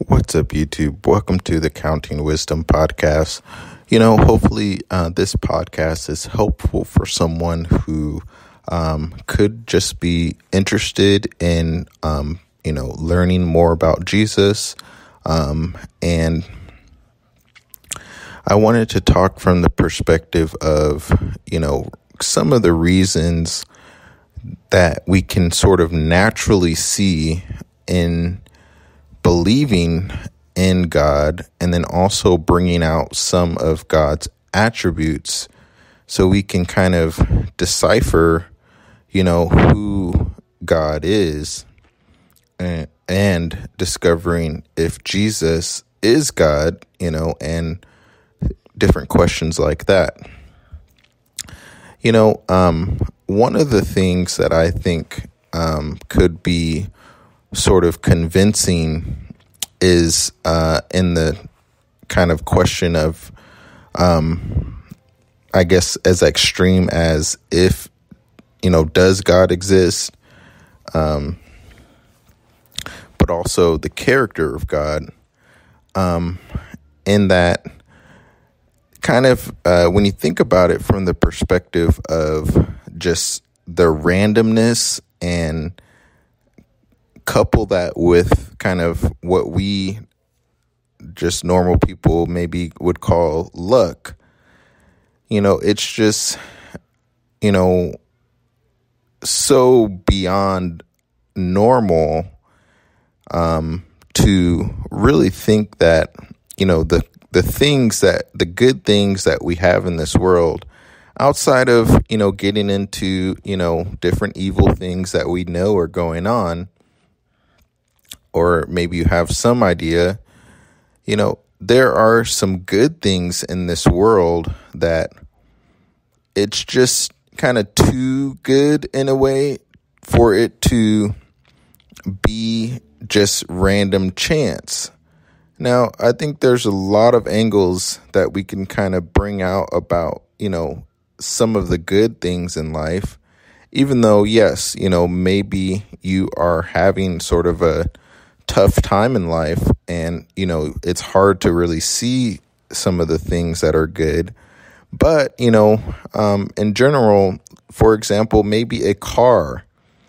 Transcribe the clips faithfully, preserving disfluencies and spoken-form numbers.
What's up, YouTube? Welcome to the Counting Wisdom podcast. You know, hopefully uh, this podcast is helpful for someone who um, could just be interested in, um, you know, learning more about Jesus. Um, and I wanted to talk from the perspective of, you know, some of the reasons that we can sort of naturally see in believing in God, and then also bringing out some of God's attributes so we can kind of decipher, you know, who God is, and, and discovering if Jesus is God, you know, and different questions like that. You know, um, one of the things that I think um, could be sort of convincing is uh, in the kind of question of, um, I guess, as extreme as if, you know, does God exist? Um, but also the character of God, um, in that kind of uh, when you think about it from the perspective of just the randomness, and couple that with kind of what we just normal people maybe would call luck. You know, it's just, you know, so beyond normal um, to really think that, you know, the the things that, the good things that we have in this world, outside of, you know, getting into, you know, different evil things that we know are going on, or maybe you have some idea, you know, there are some good things in this world that it's just kind of too good in a way for it to be just random chance. Now, I think there's a lot of angles that we can kind of bring out about, you know, some of the good things in life, even though, yes, you know, maybe you are having sort of a tough time in life, and you know it's hard to really see some of the things that are good. But you know um in general, for example, maybe a car,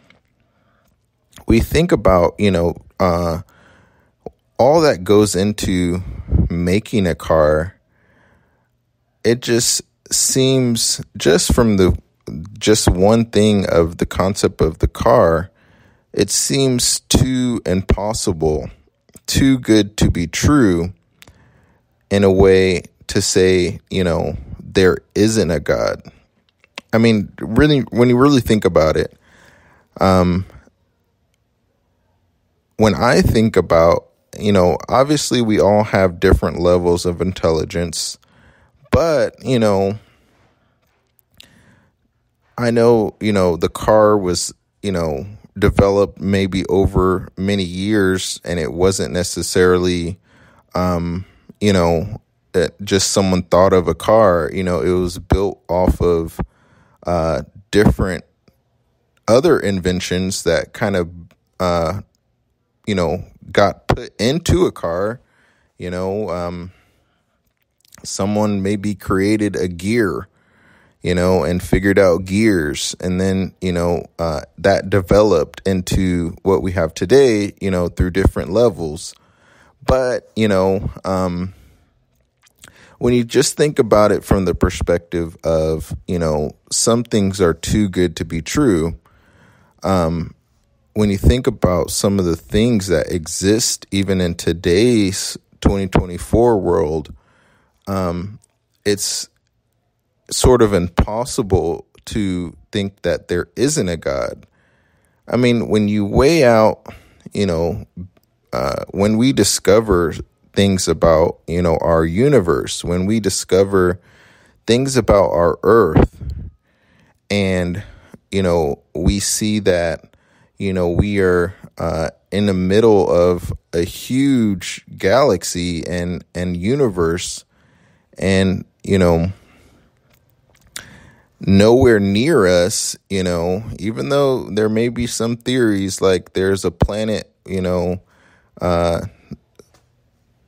we think about, you know uh all that goes into making a car. It just seems, just from the just one thing of the concept of the car, it seems too impossible, too good to be true, in a way to say, you know, there isn't a God. I mean, really, when you really think about it, um, when I think about, you know, obviously we all have different levels of intelligence, but, you know, I know, you know, the car was, you know, developed maybe over many years, and it wasn't necessarily, um, you know, just someone thought of a car. You know, it was built off of uh, different other inventions that kind of, uh, you know, got put into a car. You know, um, someone maybe created a gear, you know, and figured out gears. And then, you know, uh, that developed into what we have today, you know, through different levels. But, you know, um, when you just think about it from the perspective of, you know, some things are too good to be true. Um, when you think about some of the things that exist, even in today's twenty twenty-four world, um, it's sort of impossible to think that there isn't a God. I mean, when you weigh out, you know, uh, when we discover things about, you know, our universe, when we discover things about our earth, and, you know, we see that, you know, we are uh, in the middle of a huge galaxy and, and universe, and, you know, nowhere near us, you know, even though there may be some theories like there's a planet, you know, uh,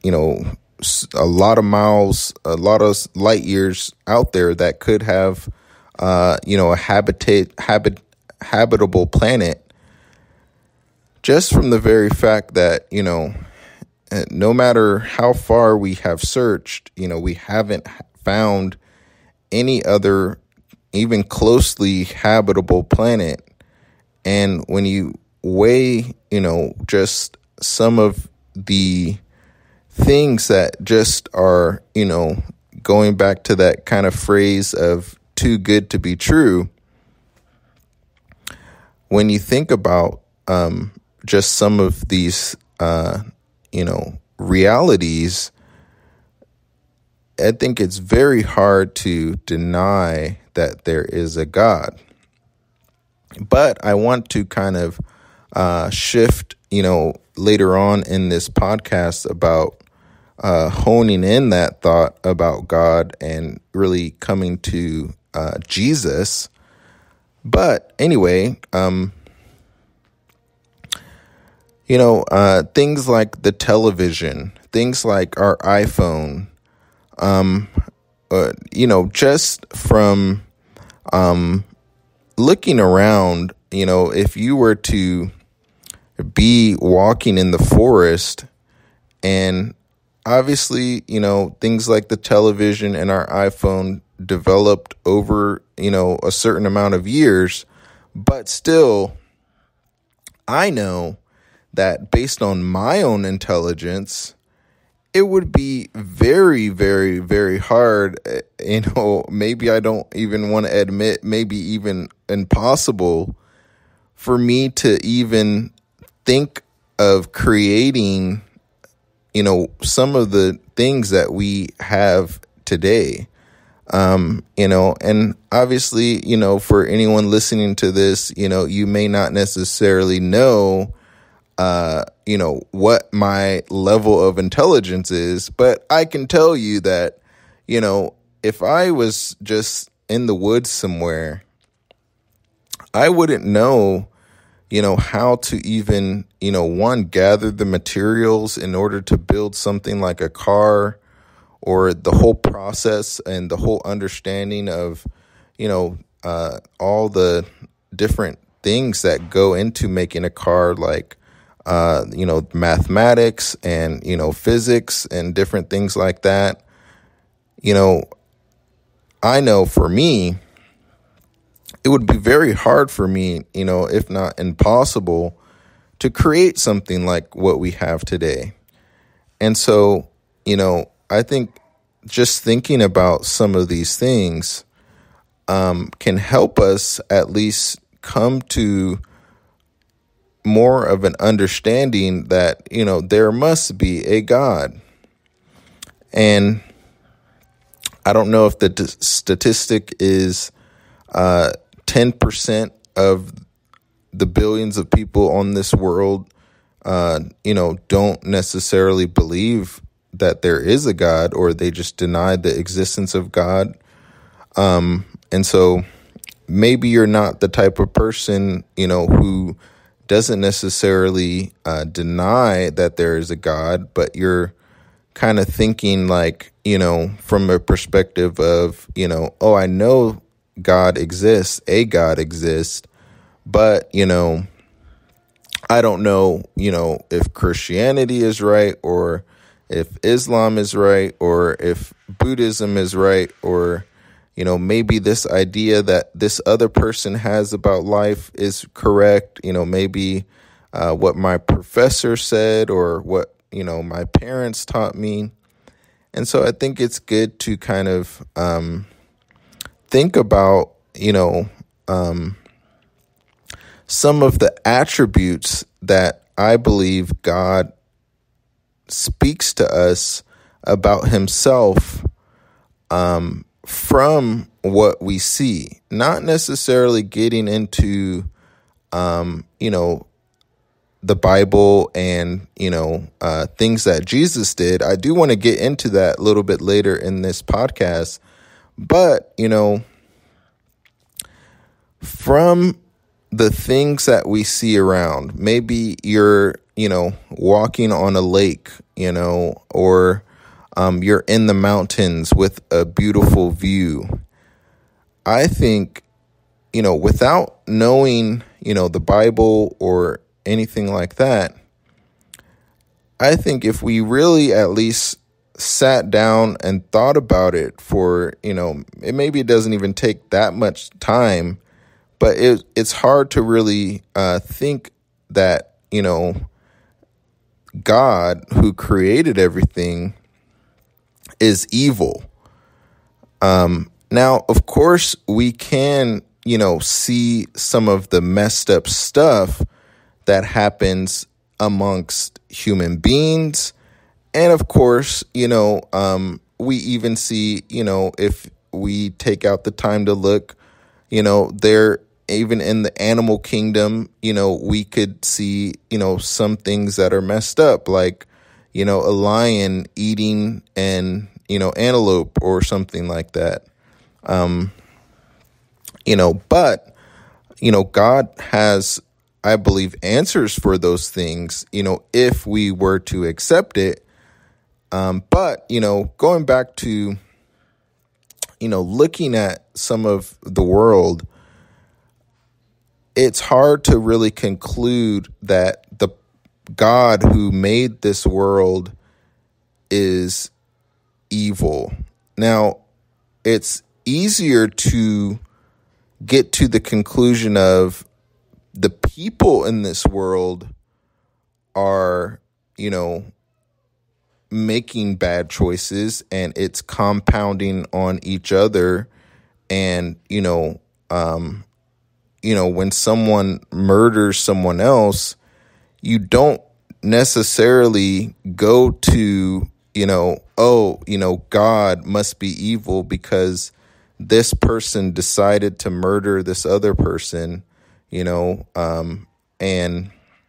you know, a lot of miles, a lot of light years out there that could have, uh, you know, a habitat, habit, habitable planet, just from the very fact that, you know, no matter how far we have searched, you know, we haven't found any other even closely habitable planet. And when you weigh, you know, just some of the things that just are, you know, going back to that kind of phrase of too good to be true, when you think about um, just some of these, uh, you know, realities, I think it's very hard to deny that there is a God. But I want to kind of uh, shift, you know, later on in this podcast about uh, honing in that thought about God and really coming to uh, Jesus. But anyway, um, you know, uh, things like the television, things like our iPhone, um, uh, you know, just from um, looking around, you know, if you were to be walking in the forest, and obviously, you know, things like the television and our iPhone developed over, you know, a certain amount of years, but still, I know that based on my own intelligence, it would be very, very, very hard, you know, maybe I don't even want to admit, maybe even impossible for me to even think of creating, you know, some of the things that we have today. Um, you know, and obviously, you know, for anyone listening to this, you know, you may not necessarily know uh, you know, what my level of intelligence is, but I can tell you that, you know, if I was just in the woods somewhere, I wouldn't know, you know, how to even, you know, one, gather the materials in order to build something like a car, or the whole process and the whole understanding of, you know, uh, all the different things that go into making a car, like, Uh, you know, mathematics and, you know, physics and different things like that. You know, I know for me, it would be very hard for me, you know, if not impossible, to create something like what we have today. And so, you know, I think just thinking about some of these things um, can help us at least come to more of an understanding that, you know, there must be a God. And I don't know if the d- statistic is uh, ten percent of the billions of people on this world, uh, you know, don't necessarily believe that there is a God, or they just deny the existence of God. Um, and so maybe you're not the type of person, you know, who doesn't necessarily uh, deny that there is a God, but you're kind of thinking like, you know, from a perspective of, you know, oh, I know God exists, a God exists, but, you know, I don't know, you know, if Christianity is right, or if Islam is right, or if Buddhism is right, or, you know, maybe this idea that this other person has about life is correct. You know, maybe uh, what my professor said, or what, you know, my parents taught me. And so I think it's good to kind of um, think about, you know, um, some of the attributes that I believe God speaks to us about himself, um, from what we see, not necessarily getting into, um, you know, the Bible and, you know, uh, things that Jesus did. I do want to get into that a little bit later in this podcast, but, you know, from the things that we see around, maybe you're, you know, walking on a lake, you know, or um, you're in the mountains with a beautiful view. I think, you know, without knowing, you know, the Bible or anything like that, I think if we really at least sat down and thought about it for, you know, it maybe it doesn't even take that much time, but it it's hard to really uh, think that, you know, God, who created everything, is evil. Um, now, of course, we can, you know, see some of the messed up stuff that happens amongst human beings. And of course, you know, um, we even see, you know, if we take out the time to look, you know, there, even in the animal kingdom, you know, we could see, you know, some things that are messed up, like, you know, a lion eating an, you know, antelope or something like that. Um, you know, but, you know, God has, I believe, answers for those things, you know, if we were to accept it. Um, but, you know, going back to, you know, looking at some of the world, it's hard to really conclude that the God who made this world is evil. Now, it's easier to get to the conclusion of the people in this world are, you know, making bad choices, and it's compounding on each other. And, you know, um, you know, when someone murders someone else, you don't necessarily go to, you know, oh, you know, God must be evil because this person decided to murder this other person, you know, um, and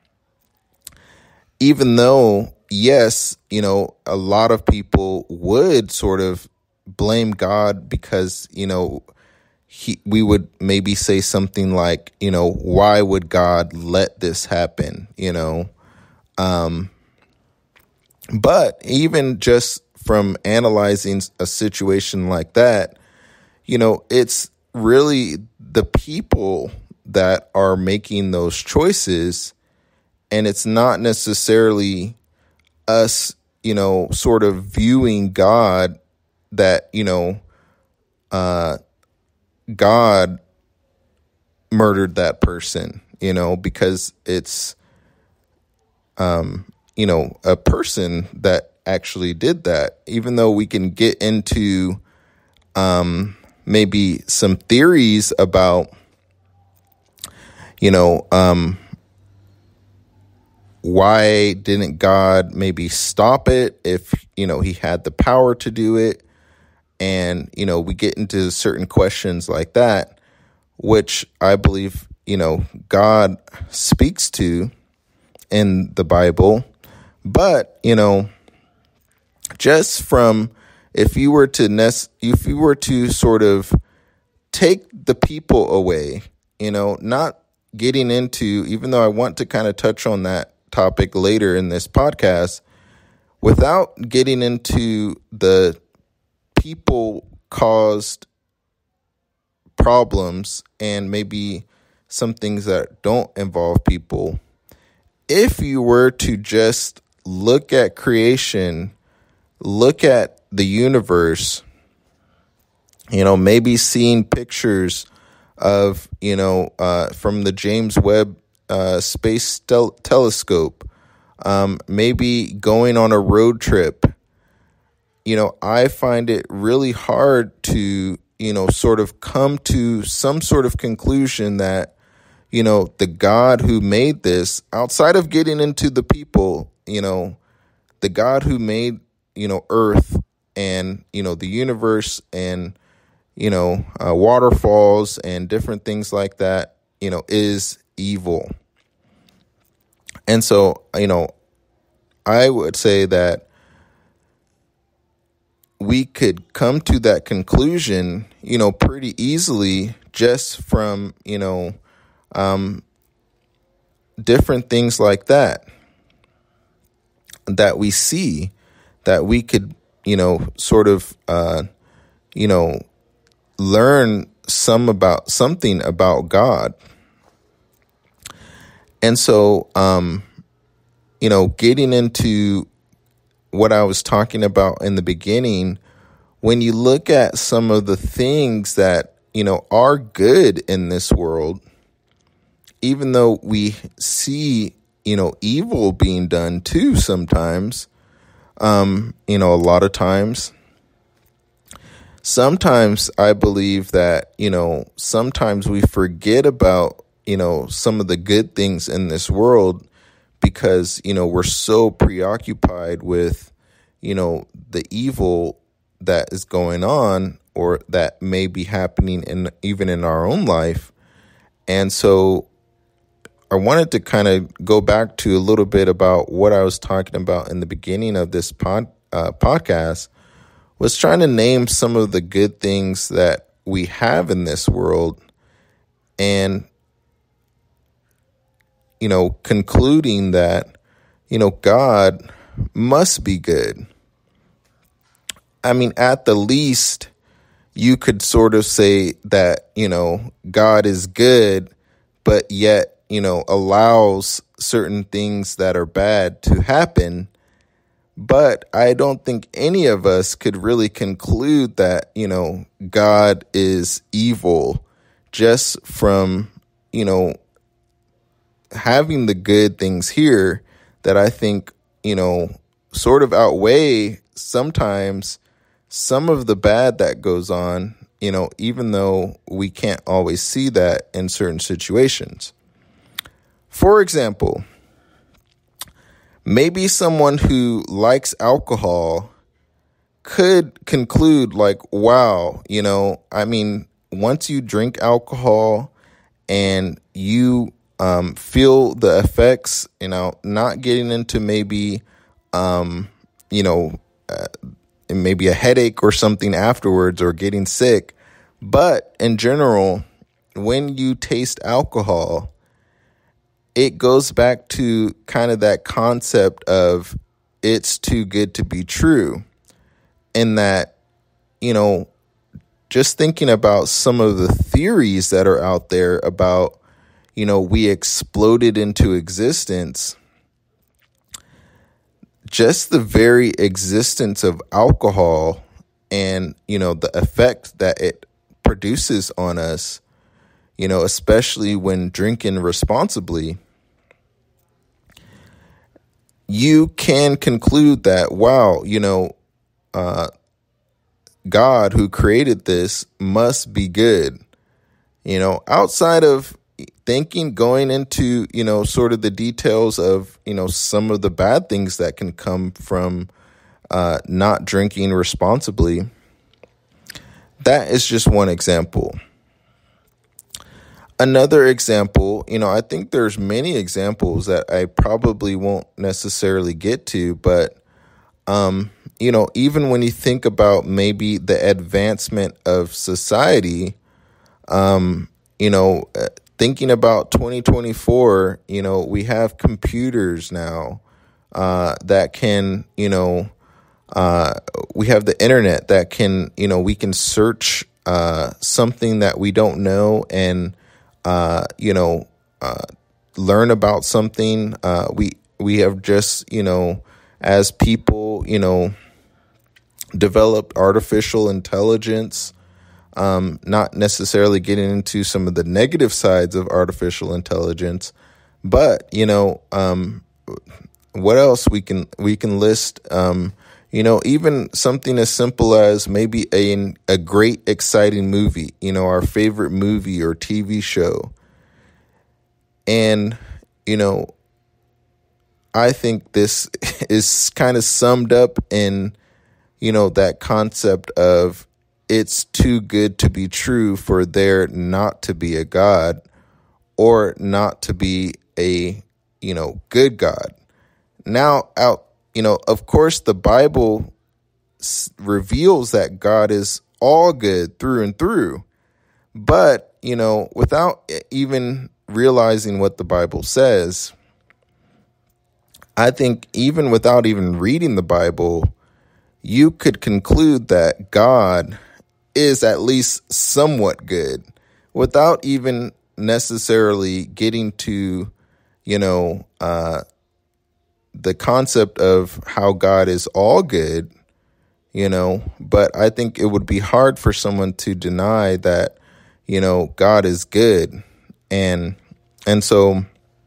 even though, yes, you know, a lot of people would sort of blame God because, you know, he, we would maybe say something like, you know, why would God let this happen, you know? Um, but even just from analyzing a situation like that, you know, it's really the people that are making those choices, and it's not necessarily us, you know, sort of viewing God that, you know, uh, God murdered that person, you know, because it's, um, you know, a person that actually did that, even though we can get into, um, maybe some theories about, you know, um, why didn't God maybe stop it if, you know, he had the power to do it? And, you know, we get into certain questions like that, which I believe, you know, God speaks to in the Bible. But, you know, just from, if you were to nest, if you were to sort of take the people away, you know, not getting into, even though I want to kind of touch on that topic later in this podcast, without getting into the people caused problems and maybe some things that don't involve people, if you were to just look at creation, look at the universe, you know, maybe seeing pictures of, you know, uh, from the James Webb uh, Space tel- Telescope, um, maybe going on a road trip, you know, I find it really hard to, you know, sort of come to some sort of conclusion that, you know, the God who made this, outside of getting into the people, you know, the God who made, you know, Earth and, you know, the universe and, you know, uh, waterfalls and different things like that, you know, is evil. And so, you know, I would say that we could come to that conclusion, you know, pretty easily just from, you know, um, different things like that. that we see, that we could, you know, sort of, uh, you know, learn some about something about God. And so, um, you know, getting into what I was talking about in the beginning, when you look at some of the things that, you know, are good in this world, even though we see, you know, evil being done too sometimes, um, you know, a lot of times, sometimes I believe that, you know, sometimes we forget about, you know, some of the good things in this world because, you know, we're so preoccupied with, you know, the evil that is going on or that may be happening in even in our own life. And so I wanted to kind of go back to a little bit about what I was talking about in the beginning of this pod, uh, podcast, was trying to name some of the good things that we have in this world and, you know, concluding that, you know, God must be good. I mean, at the least, you could sort of say that, you know, God is good, but yet, you know, allows certain things that are bad to happen. But I don't think any of us could really conclude that, you know, God is evil just from, you know, having the good things here that I think, you know, sort of outweigh sometimes some of the bad that goes on, you know, even though we can't always see that in certain situations. For example, maybe someone who likes alcohol could conclude like, wow, you know, I mean, once you drink alcohol and you um, feel the effects, you know, not getting into maybe, um, you know, uh, maybe a headache or something afterwards or getting sick. But in general, when you taste alcohol, it goes back to kind of that concept of it's too good to be true. And that, you know, just thinking about some of the theories that are out there about, you know, we exploded into existence. Just the very existence of alcohol and, you know, the effect that it produces on us, you know, especially when drinking responsibly, you can conclude that, wow, you know, uh, God who created this must be good. You know, outside of thinking, going into, you know, sort of the details of, you know, some of the bad things that can come from uh, not drinking responsibly, that is just one example. Another example, you know, I think there's many examples that I probably won't necessarily get to, but, um, you know, even when you think about maybe the advancement of society, um, you know, thinking about twenty twenty-four, you know, we have computers now uh, that can, you know, uh, we have the internet that can, you know, we can search uh, something that we don't know and, uh, you know, uh, learn about something. Uh, we we have just, you know, as people, you know, developed artificial intelligence. Um, not necessarily getting into some of the negative sides of artificial intelligence, but, you know, um, what else we can, we can list, um, you know, even something as simple as maybe a, a great, exciting movie, you know, our favorite movie or T V show. And, you know, I think this is kind of summed up in, you know, that concept of, it's too good to be true for there not to be a God or not to be a, you know, good God. Now, out, you know, of course, the Bible s- reveals that God is all good through and through. But, you know, without even realizing what the Bible says, I think even without even reading the Bible, you could conclude that God is at least somewhat good without even necessarily getting to, you know, uh, the concept of how God is all good, you know, but I think it would be hard for someone to deny that, you know, God is good. And, and so,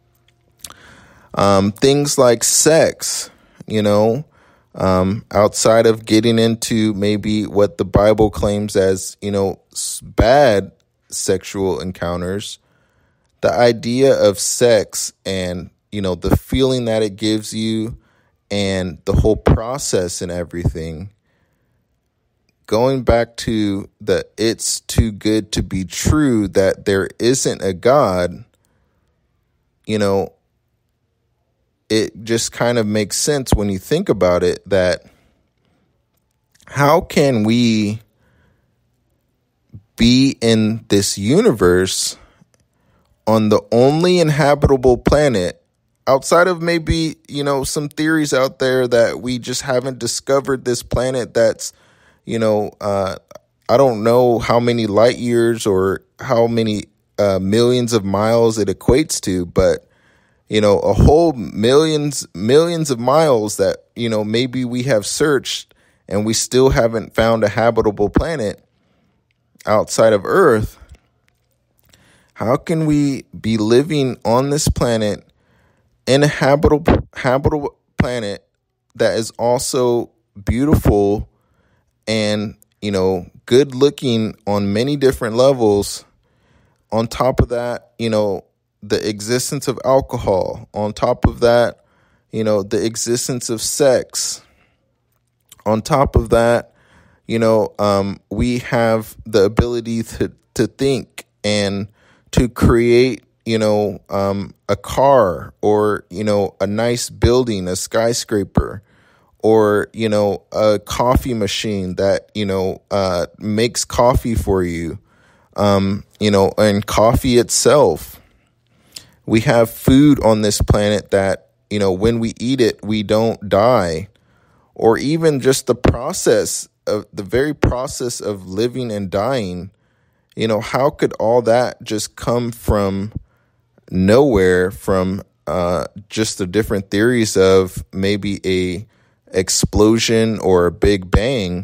um, things like sex, you know, um, outside of getting into maybe what the Bible claims as, you know, bad sexual encounters, the idea of sex and, you know, the feeling that it gives you and the whole process and everything, going back to the it's too good to be true that there isn't a God, you know, it just kind of makes sense when you think about it that how can we be in this universe on the only inhabitable planet outside of maybe, you know, some theories out there that we just haven't discovered this planet that's, you know, uh, I don't know how many light years or how many uh, millions of miles it equates to, but you know, a whole millions, millions of miles that, you know, maybe we have searched and we still haven't found a habitable planet outside of Earth. How can we be living on this planet in a habitable, habitable planet that is also beautiful and, you know, good looking on many different levels? On top of that, you know, the existence of alcohol, on top of that, you know, the existence of sex, on top of that, you know, um, we have the ability to, to think and to create, you know, um, a car or, you know, a nice building, a skyscraper, or, you know, a coffee machine that, you know, uh, makes coffee for you, um, you know, and coffee itself. We have food on this planet that, you know, when we eat it, we don't die. Or even just the process of the very process of living and dying. You know, how could all that just come from nowhere, from uh, just the different theories of maybe a explosion or a big bang?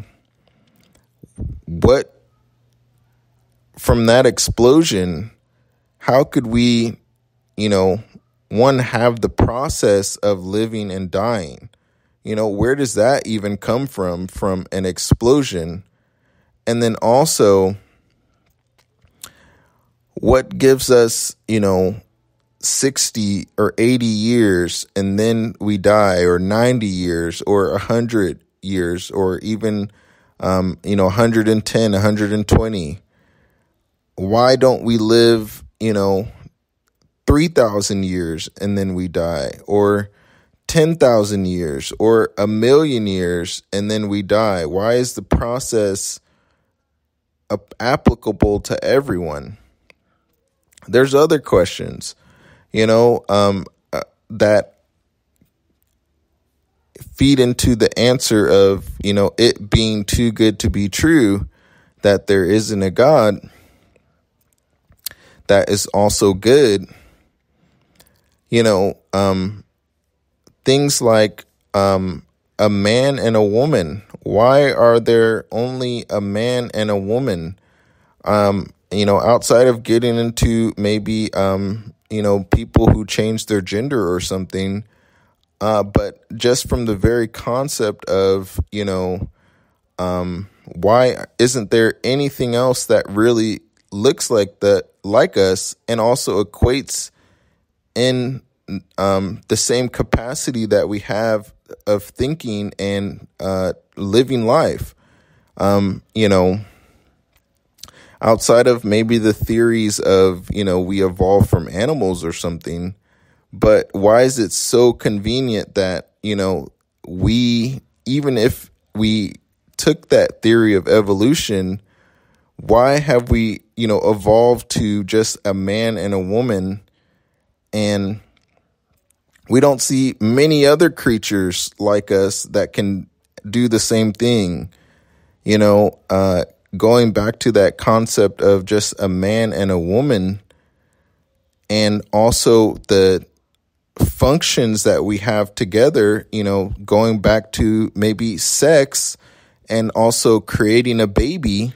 What, from that explosion, how could we, you know, one, have the process of living and dying? You know, where does that even come from, from an explosion? And then also, what gives us, you know, sixty or eighty years and then we die, or ninety years or one hundred years, or even, um, you know, one hundred ten, one hundred twenty? Why don't we live, you know, three thousand years and then we die, or ten thousand years, or a million years and then we die? Why is the process applicable to everyone? There's other questions, you know, um, uh, that feed into the answer of, you know, it being too good to be true, that there isn't a God that is also good. You know, um, things like um, a man and a woman. Why are there only a man and a woman? Um, you know, outside of getting into maybe, um, you know, people who change their gender or something. Uh, but just from the very concept of, you know, um, why isn't there anything else that really looks like that, like us, and also equates in um, the same capacity that we have of thinking and uh, living life? Um, you know, outside of maybe the theories of, you know, we evolved from animals or something, but why is it so convenient that, you know, we, even if we took that theory of evolution, why have we, you know, evolved to just a man and a woman? And We don't see many other creatures like us that can do the same thing. You know, uh, going back to that concept of just a man and a woman, and also the functions that we have together, you know, going back to maybe sex and also creating a baby,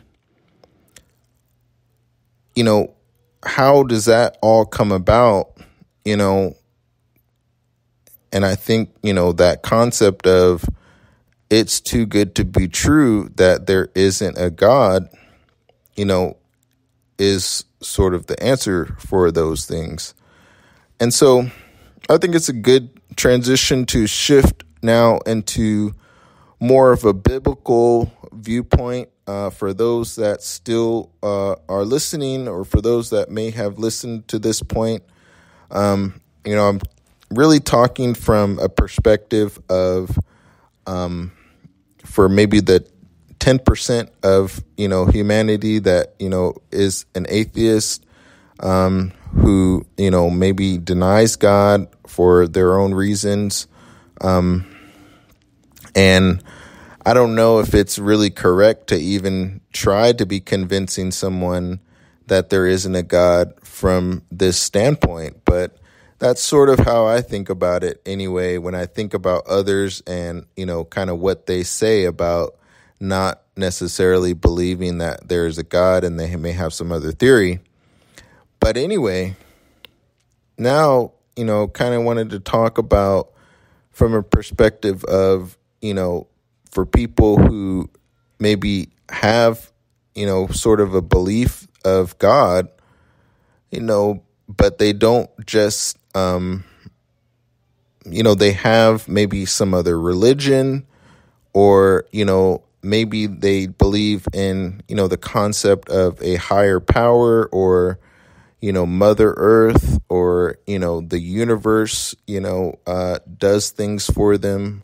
you know, how does that all come about, you know? And I think, you know, that concept of it's too good to be true that there isn't a God, you know, is sort of the answer for those things. And so I think it's a good transition to shift now into more of a biblical viewpoint uh, for those that still uh, are listening, or for those that may have listened to this point. Um, you know, I'm really talking from a perspective of, um, for maybe the ten percent of, you know, humanity that, you know, is an atheist, um, who, you know, maybe denies God for their own reasons. Um, and I don't know if it's really correct to even try to be convincing someone that there isn't a God from this standpoint, but that's sort of how I think about it anyway, when I think about others and, you know, kind of what they say about not necessarily believing that there is a God and they may have some other theory. But anyway, now, you know, kind of wanted to talk about from a perspective of, you know, for people who maybe have, you know, sort of a belief of God, you know, but they don't just, um, you know, they have maybe some other religion, or, you know, maybe they believe in, you know, the concept of a higher power, or, you know, Mother Earth, or, you know, the universe, you know, uh, does things for them.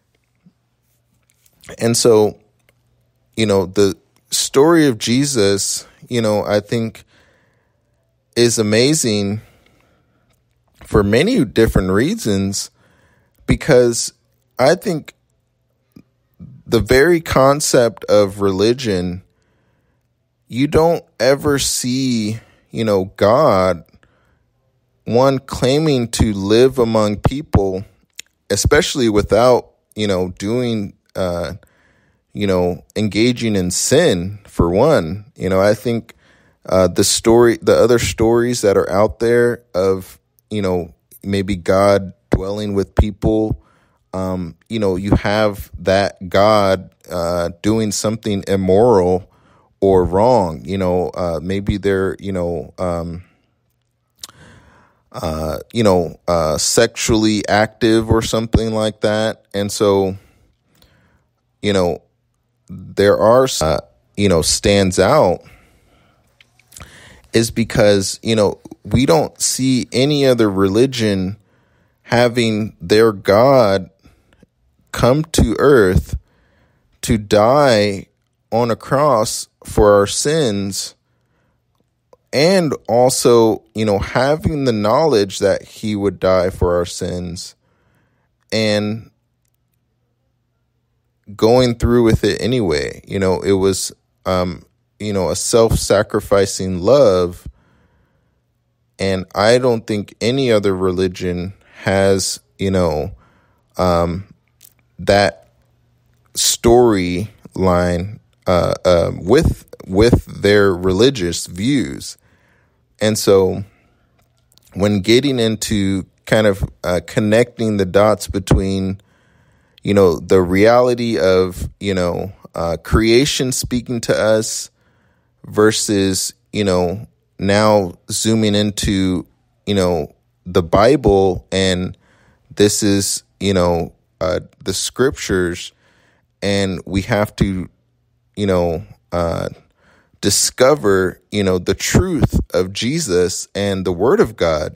And so, you know, the story of Jesus, you know, I think is amazing for many different reasons, because I think the very concept of religion, you don't ever see, you know, God, one, claiming to live among people, especially without, you know, doing, uh, you know, engaging in sin, for one. You know, I think uh, the story, the other stories that are out there of, you know, maybe God dwelling with people, um, you know, you have that God uh, doing something immoral or wrong. You know, uh, maybe they're, you know, um, uh, you know, uh, sexually active or something like that. And so, you know, there are, uh, you know, stands out is because, you know, we don't see any other religion having their God come to earth to die on a cross for our sins, and also, you know, having the knowledge that he would die for our sins and going through with it anyway. You know, it was, um, you know, a self-sacrificing love. And I don't think any other religion has, you know, um, that storyline uh, uh, with with their religious views. And so when getting into kind of uh, connecting the dots between, you know, the reality of, you know, uh, creation speaking to us versus, you know, now zooming into, you know, the Bible, and this is, you know, uh, the scriptures, and we have to, you know, uh, discover, you know, the truth of Jesus and the Word of God,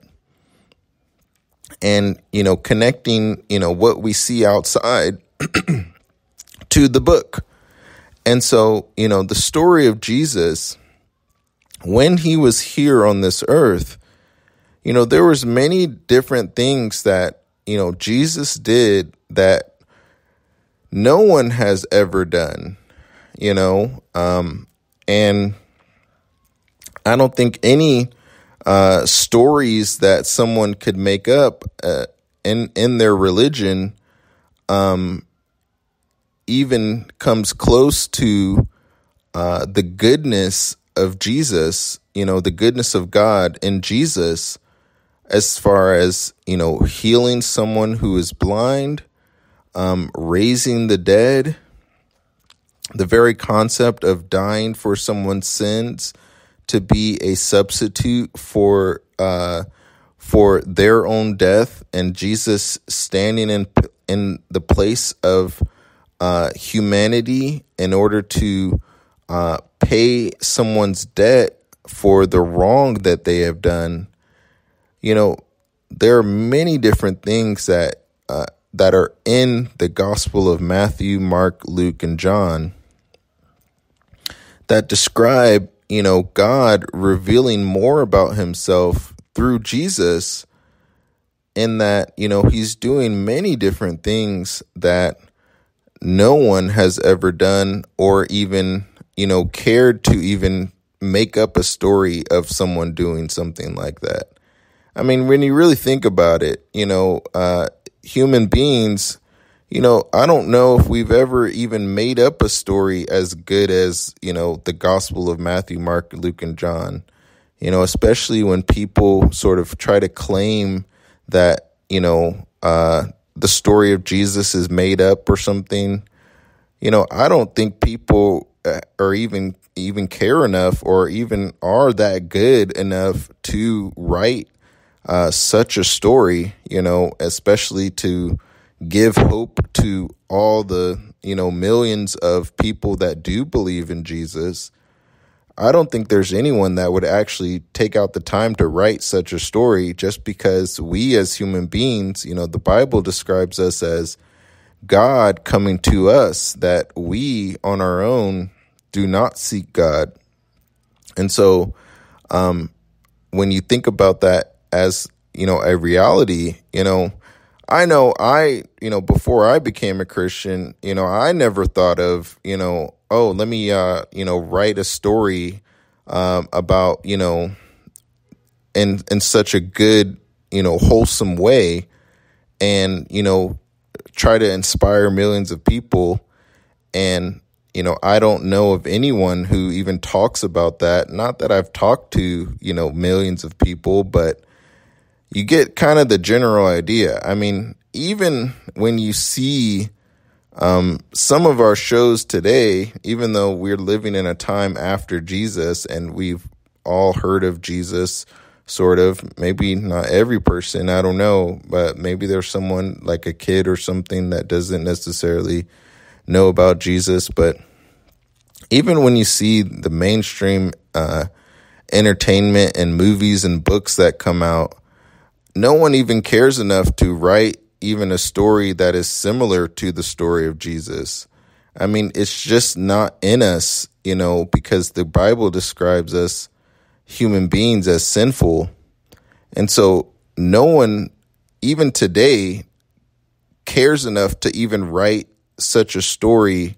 and, you know, connecting, you know, what we see outside to the book. And so, you know, the story of Jesus, when he was here on this earth, you know, there was many different things that, you know, Jesus did that no one has ever done, you know, um, and I don't think any uh, stories that someone could make up uh, in in their religion um, even comes close to uh, the goodness of Jesus, you know, the goodness of God in Jesus, as far as, you know, healing someone who is blind, um, raising the dead, the very concept of dying for someone's sins to be a substitute for uh, for their own death, and Jesus standing in in the place of uh, humanity in order to uh, pay someone's debt for the wrong that they have done. You know, there are many different things that uh, that are in the Gospel of Matthew, Mark, Luke, and John that describe, you know, God revealing more about himself through Jesus, in that, you know, he's doing many different things that no one has ever done, or even, you know, cared to even make up a story of someone doing something like that. I mean, when you really think about it, you know, uh, human beings, you know, I don't know if we've ever even made up a story as good as, you know, the Gospel of Matthew, Mark, Luke, and John, you know, especially when people sort of try to claim that, you know, uh, the story of Jesus is made up or something. You know, I don't think people are even even care enough, or even are that good enough to write uh, such a story, you know, especially to give hope to all the, you know, millions of people that do believe in Jesus. I don't think there's anyone that would actually take out the time to write such a story, just because we as human beings, you know, the Bible describes us as God coming to us, that we on our own do not seek God. And so um, when you think about that as, you know, a reality, you know, I know I, you know, before I became a Christian, you know, I never thought of, you know, oh, let me, uh, you know, write a story um, about, you know, in in such a good, you know, wholesome way, and, you know, try to inspire millions of people. And, you know, I don't know of anyone who even talks about that. Not that I've talked to, you know, millions of people, but you get kind of the general idea. I mean, even when you see um, some of our shows today, even though we're living in a time after Jesus and we've all heard of Jesus, sort of, maybe not every person, I don't know, but maybe there's someone like a kid or something that doesn't necessarily know about Jesus. But even when you see the mainstream uh, entertainment and movies and books that come out, no one even cares enough to write even a story that is similar to the story of Jesus. I mean, it's just not in us, you know, because the Bible describes us human beings as sinful. And so no one, even today, cares enough to even write such a story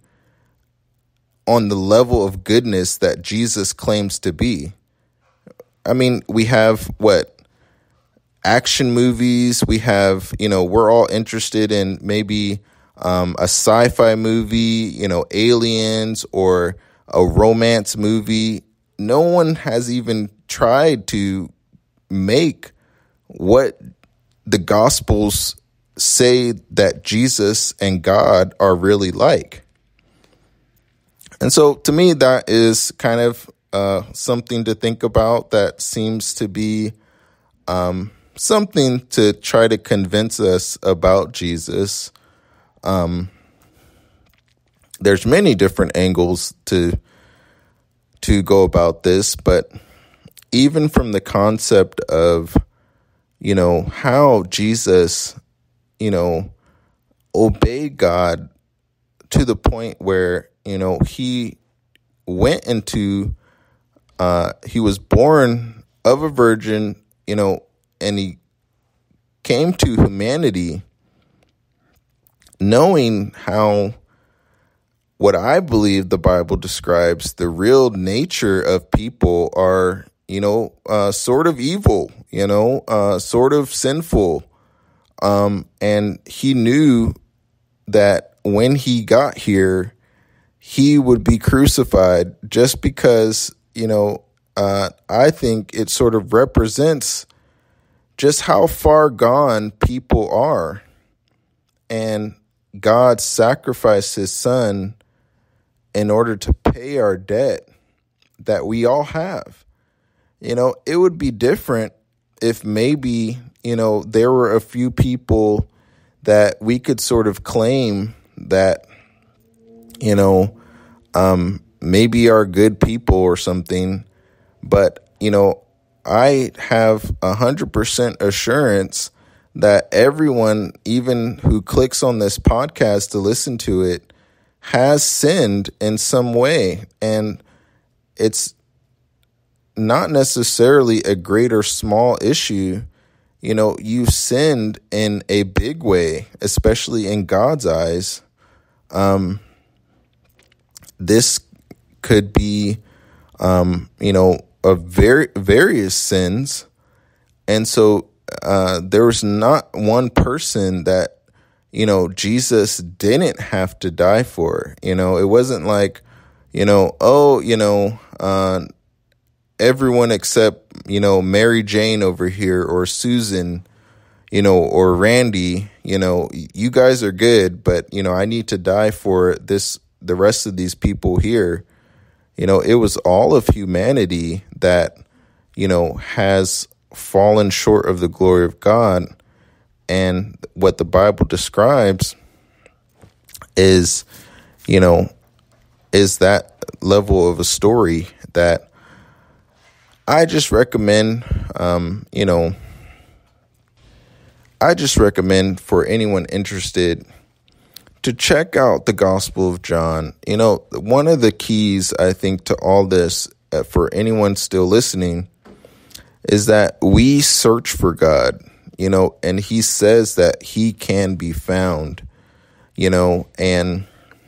on the level of goodness that Jesus claims to be. I mean, we have what? Action movies. We have, you know, we're all interested in maybe um, a sci-fi movie, you know, Aliens, or a romance movie. No one has even tried to make what the Gospels say that Jesus and God are really like. And so to me, that is kind of uh, something to think about. That seems to be um, something to try to convince us about Jesus. Um, there's many different angles to to go about this, but even from the concept of, you know, how Jesus, you know, obeyed God to the point where, you know, he went into, uh, he was born of a virgin, you know, and he came to humanity, knowing how what I believe the Bible describes the real nature of people are, you know, uh, sort of evil, you know, uh, sort of sinful. Um, and he knew that when he got here, he would be crucified just because, you know, uh, I think it sort of represents just how far gone people are. And God sacrificed his son in order to pay our debt that we all have. You know, it would be different if maybe, you know, there were a few people that we could sort of claim that, you know, um, maybe are good people or something. But, you know, I have a hundred percent assurance that everyone, even who clicks on this podcast to listen to it, has sinned in some way. And it's not necessarily a great or small issue. You know, you've sinned in a big way, especially in God's eyes. Um, this could be, um, you know, a very various sins. And so uh, there was not one person that, you know, Jesus didn't have to die for. You know, it wasn't like, you know, oh, you know, uh, everyone except, you know, Mary Jane over here or Susan, you know, or Randy, you know, you guys are good, but, you know, I need to die for this, the rest of these people here. You know, it was all of humanity that, you know, has fallen short of the glory of God. And what the Bible describes is, you know, is that level of a story that I just recommend, um, you know, I just recommend for anyone interested to check out the Gospel of John. You know, one of the keys, I think, to all this, uh, for anyone still listening, is that we search for God, you know, and he says that he can be found, you know, and,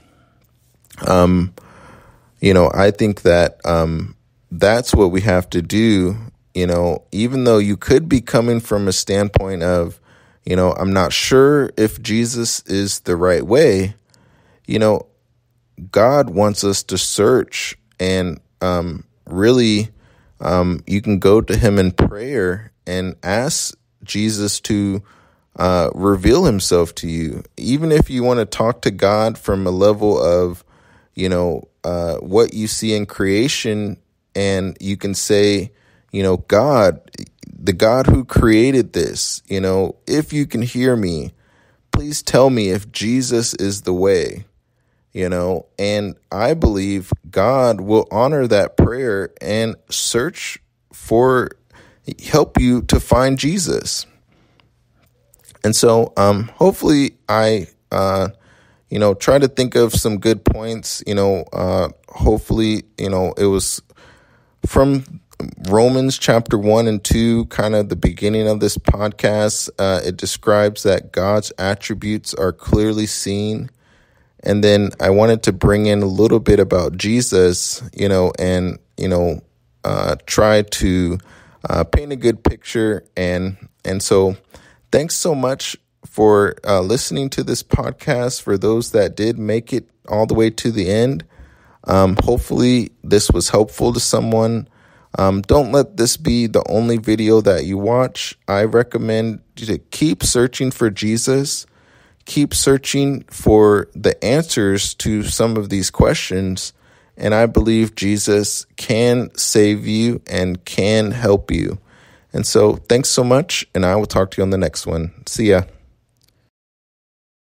um, you know, I think that, um, that's what we have to do, you know, even though you could be coming from a standpoint of, you know, I'm not sure if Jesus is the right way. You know, God wants us to search, and um, really um, you can go to him in prayer and ask Jesus to uh, reveal himself to you. Even if you want to talk to God from a level of, you know, uh, what you see in creation, and you can say, you know, God, the God who created this, you know, if you can hear me, please tell me if Jesus is the way, you know, and I believe God will honor that prayer and search for, help you to find Jesus. And so, um, hopefully I, uh, you know, try to think of some good points, you know, uh, hopefully, you know, it was from Romans chapter one and two, kind of the beginning of this podcast. Uh, it describes that God's attributes are clearly seen. And then I wanted to bring in a little bit about Jesus, you know, and, you know, uh, try to uh, paint a good picture. And, and so thanks so much for uh, listening to this podcast. For those that did make it all the way to the end, um, hopefully this was helpful to someone. Um, don't let this be the only video that you watch. I recommend you to keep searching for Jesus. Keep searching for the answers to some of these questions. And I believe Jesus can save you and can help you. And so thanks so much. And I will talk to you on the next one. See ya.